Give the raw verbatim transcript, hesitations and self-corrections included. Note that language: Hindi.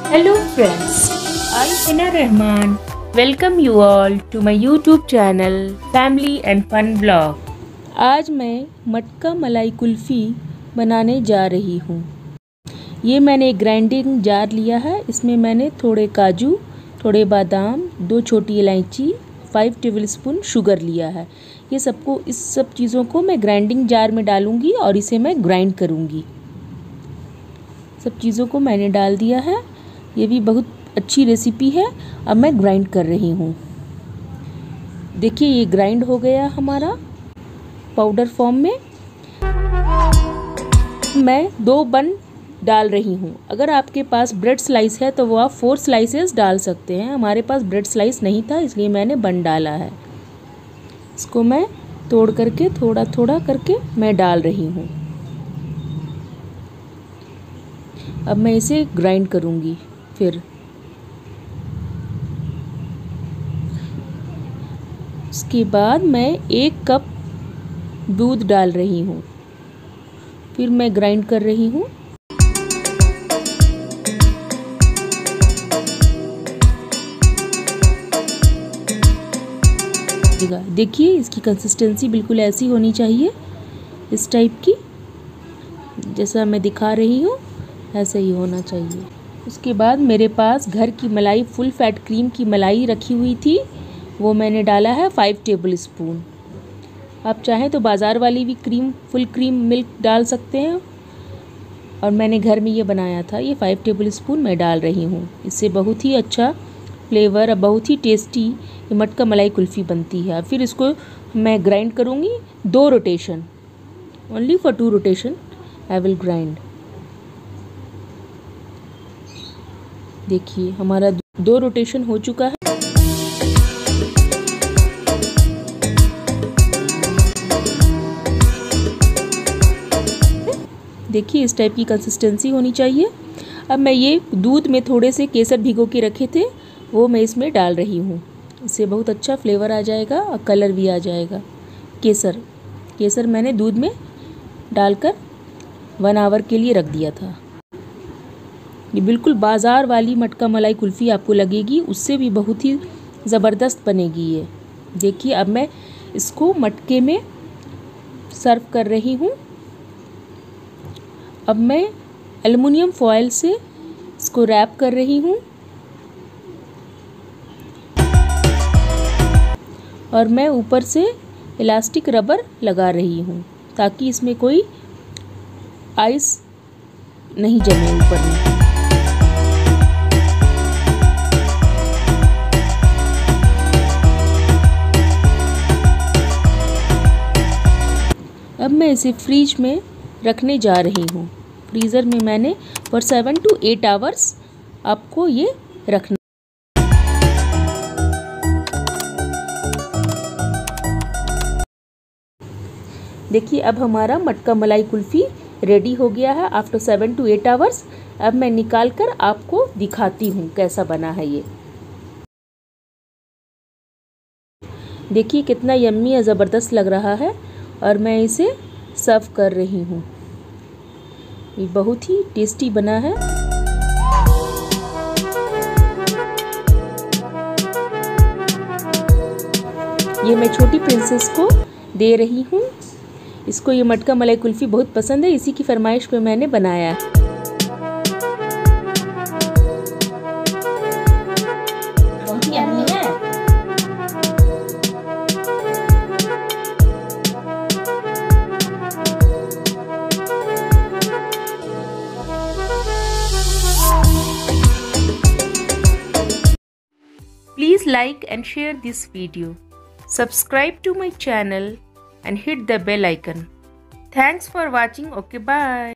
Hello friends, I'm Hina Rahman. Welcome you all to my YouTube channel Family and Fun Vlog. आज मैं मटका मलाई कुल्फ़ी बनाने जा रही हूँ। ये मैंने ग्राइंडिंग जार लिया है। इसमें मैंने थोड़े काजू, थोड़े बादाम, दो छोटी इलायची, फाइव टेबलस्पून शुगर लिया है। ये सबको इस सब चीज़ों को मैं ग्राइंडिंग जार में डालूँगी और इसे मैं ग्राइंड करूँगी। सब चीज़ों को मैंने डाल दिया है। ये भी बहुत अच्छी रेसिपी है। अब मैं ग्राइंड कर रही हूँ। देखिए ये ग्राइंड हो गया हमारा पाउडर फॉर्म में। मैं दो बन डाल रही हूँ। अगर आपके पास ब्रेड स्लाइस है तो वो आप फोर स्लाइसेस डाल सकते हैं। हमारे पास ब्रेड स्लाइस नहीं था इसलिए मैंने बन डाला है। इसको मैं तोड़ करके थोड़ा थोड़ा करके मैं डाल रही हूँ। अब मैं इसे ग्राइंड करूँगी। फिर उसके बाद मैं एक कप दूध डाल रही हूँ। फिर मैं ग्राइंड कर रही हूँ। देखिए इसकी कंसिस्टेंसी बिल्कुल ऐसी होनी चाहिए, इस टाइप की, जैसा मैं दिखा रही हूँ ऐसे ही होना चाहिए। उसके बाद मेरे पास घर की मलाई फुल फैट क्रीम की मलाई रखी हुई थी, वो मैंने डाला है फाइव टेबल स्पून। आप चाहें तो बाज़ार वाली भी क्रीम फुल क्रीम मिल्क डाल सकते हैं, और मैंने घर में ये बनाया था। ये फाइव टेबल स्पून मैं डाल रही हूँ। इससे बहुत ही अच्छा फ्लेवर और बहुत ही टेस्टी ये मटका मलाई कुल्फ़ी बनती है। फिर इसको मैं ग्राइंड करूँगी दो rotation, only for two rotation I will grind. देखिए हमारा दो रोटेशन हो चुका है। देखिए इस टाइप की कंसिस्टेंसी होनी चाहिए। अब मैं ये दूध में थोड़े से केसर भिगो के रखे थे वो मैं इसमें डाल रही हूँ। इससे बहुत अच्छा फ्लेवर आ जाएगा और कलर भी आ जाएगा। केसर केसर मैंने दूध में डालकर वन आवर के लिए रख दिया था। ये बिल्कुल बाज़ार वाली मटका मलाई कुल्फ़ी आपको लगेगी, उससे भी बहुत ही ज़बरदस्त बनेगी ये। देखिए अब मैं इसको मटके में सर्व कर रही हूँ। अब मैं एल्युमिनियम फॉयल से इसको रैप कर रही हूँ और मैं ऊपर से इलास्टिक रबर लगा रही हूँ ताकि इसमें कोई आइस नहीं जमे ऊपर में। अब मैं इसे फ्रीज में रखने जा रही हूँ। फ्रीज़र में मैंने for seven to eight hours आपको ये रखना। देखिए अब हमारा मटका मलाई कुल्फ़ी रेडी हो गया है after seven to eight hours. अब मैं निकाल कर आपको दिखाती हूँ कैसा बना है ये। देखिए कितना यम्मी और ज़बरदस्त लग रहा है और मैं इसे सर्व कर रही हूँ। ये बहुत ही टेस्टी बना है। ये मैं छोटी प्रिंसेस को दे रही हूँ। इसको ये मटका मलाई कुल्फ़ी बहुत पसंद है, इसी की फरमाइश पे मैंने बनाया है। बहुत ही यम्मी है। Please like and share this video. Subscribe to my channel and hit the bell icon. Thanks for watching. Okay, bye.